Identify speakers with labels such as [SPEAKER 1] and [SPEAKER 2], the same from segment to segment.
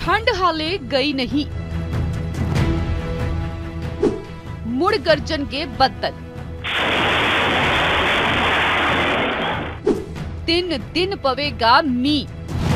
[SPEAKER 1] ठंड हाले गई नहीं, मुड़ गर्जन के बदल। 3 दिन पवेगा मीह,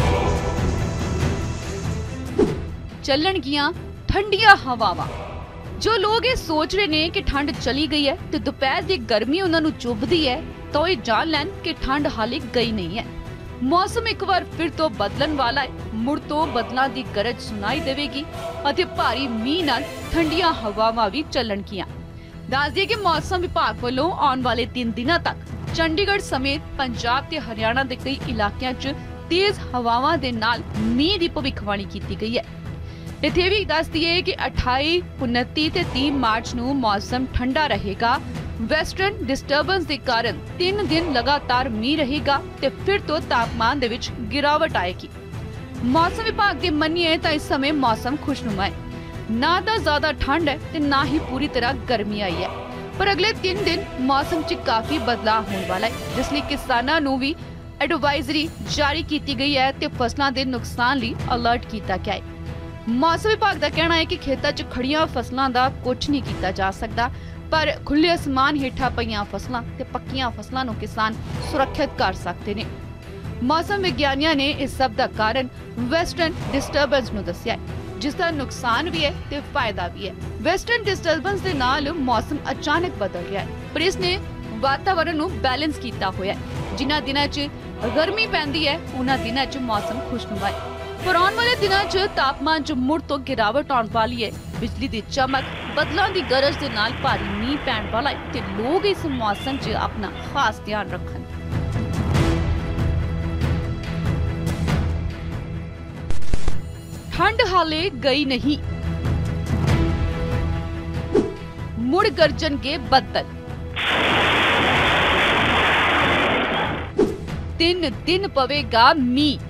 [SPEAKER 1] चलणगियां ठंडिया हवावां। जो लोग ये सोच रहे ने कि ठंड चली गई है ते दोपहर दी गर्मी उन्हां नूं चुभदी है, तो ये जान लैन कि ठंड हाले गई नहीं है। मौसम एक बार फिर तो बदलन वाला है। मुड़ तो बदलां दी गरज सुनाई देवेगी अते भारी मीह नाल ठंडिया हवावां भी चलणगियां। दस दिए कि मौसम विभाग वालों आने वाले 3 दिनों तक चंडीगढ़ समेत पंजाब ते हरियाणा के कई इलाकों च तेज हवावां दे नाल मीह दी भविष्यवाणी की गई है। इत्थे भी दस दिए कि 28, 29 ते 30 मार्च नूं मौसम ठंडा रहेगा। वेस्टर्न डिस्टर्बेंस के कारण 3 दिन लगातार मीह रहेगा ते फिर तो तापमान दे विच गिरावट आएगी। मौसम विभाग के मन्निए तो इस समय मौसम खुशनुमा है, ना तो ज्यादा ठंड है ते ना ही पूरी तरह गर्मी आई है। पर अगले 3 दिन मौसम च काफी बदलाव होने वाला है, जिसलिए किसानां नूं भी एडवाइजरी जारी की गई है ते फसलों के नुकसान लई अलर्ट किया गया है। मौसम विभाग का कहना है कि खेतों च खड़ियां फसलों का कुछ नहीं किया जा सकता, पर खुले आसमान हेठा पईयां फसलों ते पक्कियां फसलों नूं किसान सुरक्षित कर सकते हैं। मौसम विज्ञानियों ने इस सब का कारण वेस्टर्न डिस्टर्बेंस नूं दस्सिया है, जिसका नुकसान भी है ते फायदा भी है। वेस्टर्न डिस्टर्बेंस के नाल मौसम अचानक बदल रहा है, पर इसने वातावरण नूं बैलेंस किया होया है। जिन्हां दिनां च गर्मी पैंदी है उन्हां दिनां च मौसम खुशनुमा है, पर आने वाले दिनों च तापमान च मुड़ तो गिरावट आने वाली है। बिजली की चमक, बदलों की गरज के नाल भारी मीह पैण वाला है ते लोग इस मौसम च अपना खास ध्यान रखन। ठंड हाले गई नहीं, मुड़ गर्जन के बदल। 3 दिन पवेगा मीह,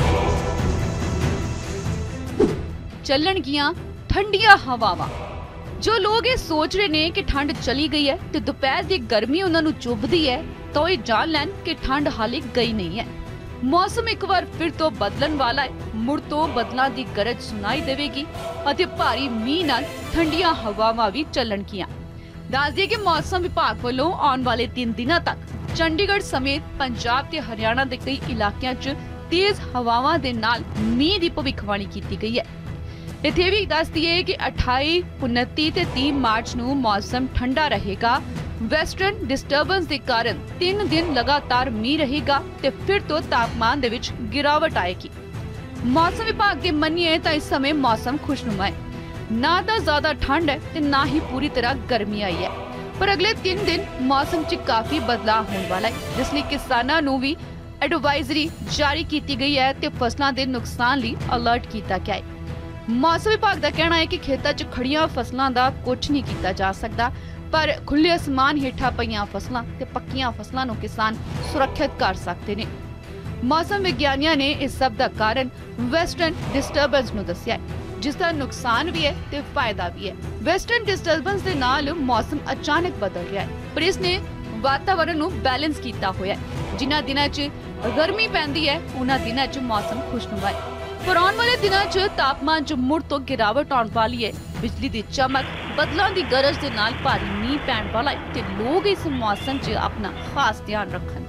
[SPEAKER 1] चलणगियां ठंडिया हवावां। जो लोग ये सोच रहे ने कि ठंड चली गई है ते दोपहर दी गर्मी उन्हां नूं चुभदी है, तो ये जान लैन कि ठंड हाले गई नहीं है। मौसम एक बार फिर तो बदलन वाला है। मुड़ तो बदलां दी गरज सुनाई देवेगी अते भारी मीह नाल ठंडिया हवावां भी चलणगियां। दस दिए कि मौसम विभाग वालों आने वाले 3 दिनों तक चंडीगढ़ समेत पंजाब ते हरियाणा के कई इलाकों च तेज हवावां दे नाल मीह दी भविष्यवाणी की गई है। इत्थे भी दस दिए कि 28, 29 ते 30 मार्च नूं मौसम ठंडा रहेगा। वेस्टर्न डिस्टर्बेंस के कारण 3 दिन लगातार मीह रहेगा ते फिर तो तापमान दे विच गिरावट आएगी। मौसम विभाग के मन्निए तो इस समय मौसम खुशनुमा है, ना तो ज्यादा ठंड है ते ना ही पूरी तरह गर्मी आई है। पर अगले 3 दिन मौसम च काफी बदलाव होने वाला है, जिसलिए किसानां नूं भी एडवाइजरी जारी की गई है ते फसलों के नुकसान लई अलर्ट किया गया है। मौसम विभाग का कहना है कि खेतों च खड़ियां फसलों का कुछ नहीं किया जा सकता, पर खुले आसमान हेठा पईयां फसलों ते पक्कियां फसलों नूं किसान सुरक्षित कर सकते हैं। मौसम विज्ञानियों ने इस सब का कारण वेस्टर्न डिस्टर्बेंस नूं दस्सिया है, जिसका नुकसान भी है ते फायदा भी है। वेस्टर्न डिस्टर्बेंस के नाल मौसम अचानक बदल रहा है, पर इसने वातावरण नूं बैलेंस किया होया है। जिन्हां दिनां च गर्मी पैंदी है उन्हां दिनां च मौसम खुशनुमा है, पर आने वाले दिनों च तापमान च मुड़ तो गिरावट आने वाली है। बिजली की चमक, बदलों की गरज के नाल भारी मीह पैण वाला है ते लोग इस मौसम च अपना खास ध्यान रखन।